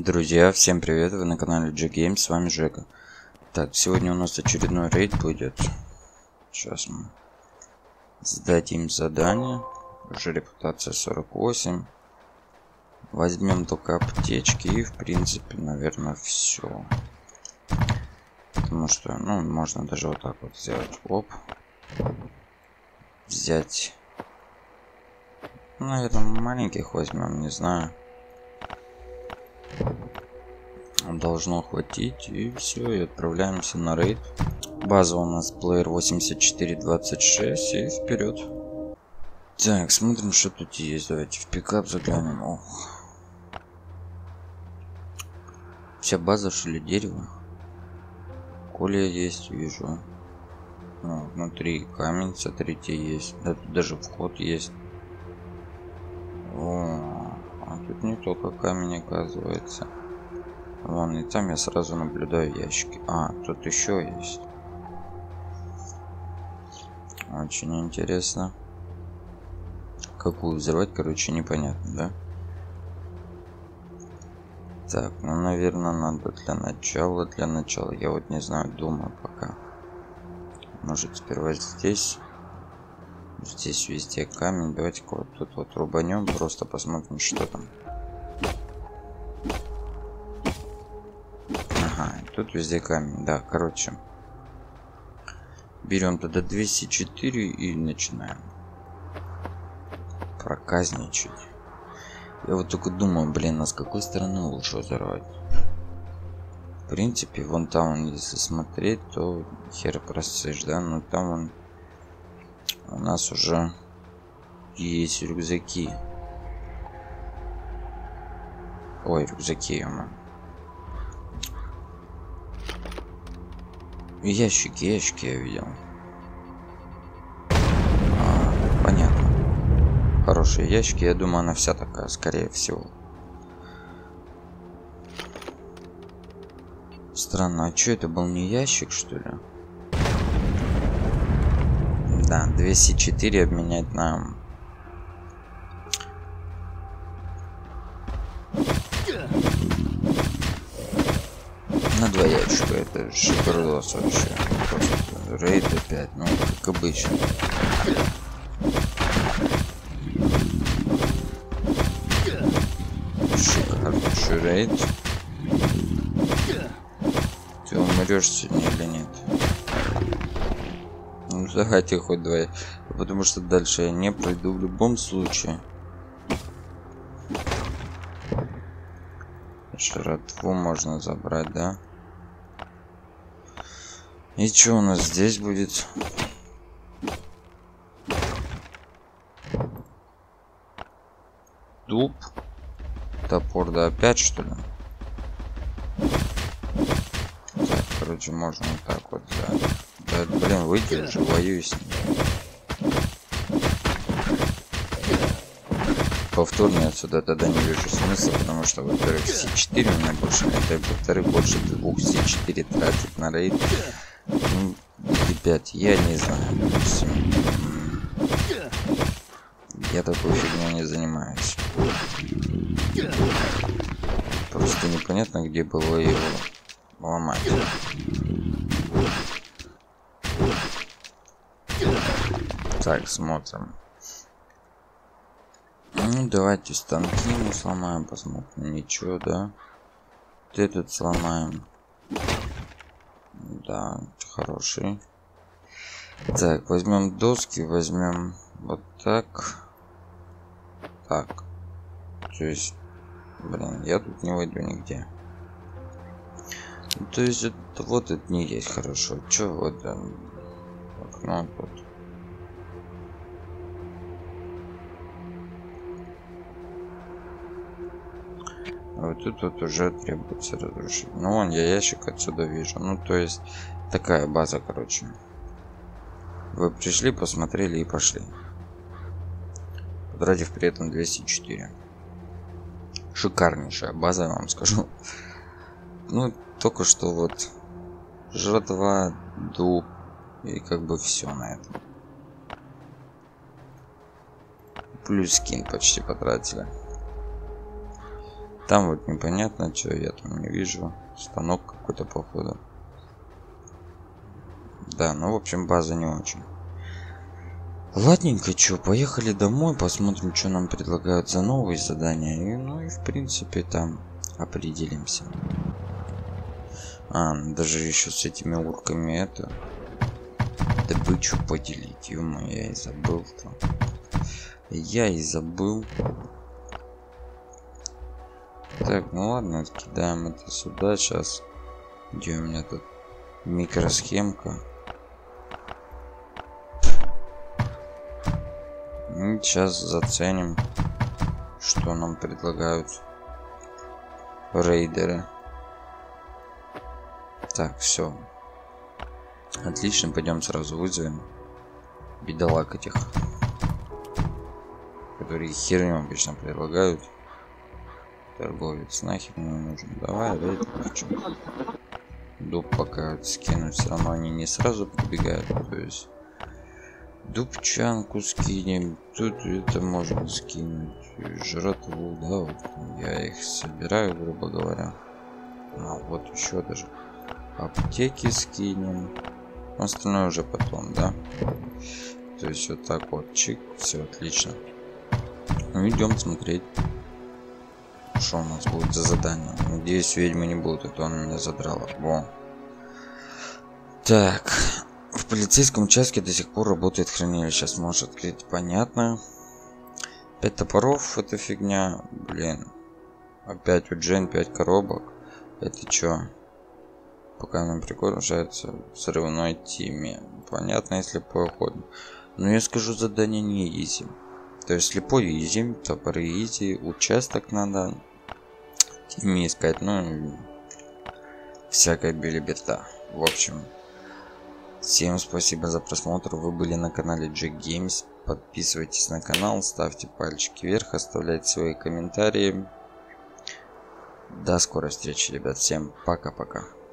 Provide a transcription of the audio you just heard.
Друзья, всем привет, вы на канале G-Games, с вами Жека. Так, сегодня у нас очередной рейд будет. Сейчас мы сдадим задание. Уже репутация 48. Возьмем только аптечки и, в принципе, наверное, все. Потому что, ну, можно даже вот так вот сделать. Оп. Взять. Наверное, маленьких возьмем, не знаю. Должно хватить, и все, и отправляемся на рейд. База у нас плеер 8426, и вперед. Так, смотрим, что тут есть. Давайте в пикап заглянем. Ох. Вся база, что ли, дерево? Коля есть, вижу. Ну, внутри камень, смотрите, есть. Да, тут даже вход есть. О, а тут не только камень, оказывается. Вон, и там я сразу наблюдаю ящики. А, тут еще есть. Очень интересно. Какую взрывать, короче, непонятно, да? Так, ну, наверное, надо для начала, я вот не знаю, думаю пока. Может, сперва здесь. Здесь везде камень. Давайте-ка вот тут вот рубанем, просто посмотрим, что там. Ага, тут везде камень, да, короче. Берем тогда 204 и начинаем проказничать. Я вот только думаю, блин, а с какой стороны лучше взорвать? В принципе, вон там, если смотреть, то хер просышь, да, но там он у нас уже есть рюкзаки. Ой, рюкзаки, ящики я видел. Понятно. Хорошие ящики, я думаю, она вся такая, скорее всего. Странно, а что это был, не ящик, что ли? Да, 204 обменять на... На 2 ящика, это шикардос вообще. Просто рейд опять, ну, как обычно. Шикарный рейд. Ты умрешь сегодня или нет? Ну, давайте хоть 2. Потому что дальше я не пройду в любом случае. Жратву можно забрать, да? И что у нас здесь будет? Дуб. Топор, да, опять, что ли? Так, короче, можно вот так вот взять. Да, блин, выйди уже, воюй с ним. Повторно я отсюда тогда не вижу смысла, потому что, во-первых, C4 у меня больше нет, а во-вторых, больше 2 C4 тратить на рейд. Ну, ребят, я не знаю. Я такой фигней не занимаюсь. Просто непонятно, где было его ломать. Так, смотрим. Ну, давайте станки мы сломаем, посмотрим. Ничего, да? Вот этот сломаем. Да, хороший. Так, возьмем доски, возьмем вот так. Так. То есть, блин, я тут не войду нигде. То есть, это, вот это не есть хорошо. Че вот там? Окно тут. А вот тут вот уже требуется разрушить. Ну, вон я ящик отсюда вижу. Ну, то есть, такая база, короче. Вы пришли, посмотрели и пошли. Потратив при этом 204. Шикарнейшая база, я вам скажу. Ну, только что вот жратва, дуб и как бы все на этом. Плюс скин почти потратили. Там вот непонятно, что я там не вижу. Станок какой-то, походу. Да, ну, в общем, база не очень. Ладненько, чё, поехали домой, посмотрим, что нам предлагают за новые задания. И, ну и, в принципе, там определимся. Даже еще с этими урками это... добычу поделить. Ё-мо, я и забыл-то. Я и забыл. Так, ну ладно, кидаем это сюда сейчас. Где у меня тут микросхемка? И сейчас заценим, что нам предлагают рейдеры. Так, все. Отлично, пойдем сразу вызовем бедолаг этих, которые херню обычно предлагают. Торговец нахер не нужен. Давай, рейдер. Дуб пока скинуть, все равно они не сразу прибегают. То есть дубчанку скинем, тут это можно скинуть, жратву, да, вот я их собираю, грубо говоря. Вот еще даже аптеки скинем, остальное уже потом, да. То есть вот так вот, чик, все отлично. Ну, идем смотреть, что у нас будет за задание. Надеюсь, ведьмы не будут, а то он меня задрал. Во. Так, в полицейском участке до сих пор работает хранилище. Сейчас можешь открыть, понятно. 5 топоров, это фигня, блин. Опять у Джен 5 коробок. Это чё? Пока нам приглашается взрывной тиме. Понятно, если слепой ход. Но я скажу, задание не изи. То есть слепой изи, топоры изи, участок надо тиме искать, ну всякая билиберда. В общем, всем спасибо за просмотр. Вы были на канале Jack Games. Подписывайтесь на канал, ставьте пальчики вверх, оставляйте свои комментарии. До скорой встречи, ребят. Всем пока-пока.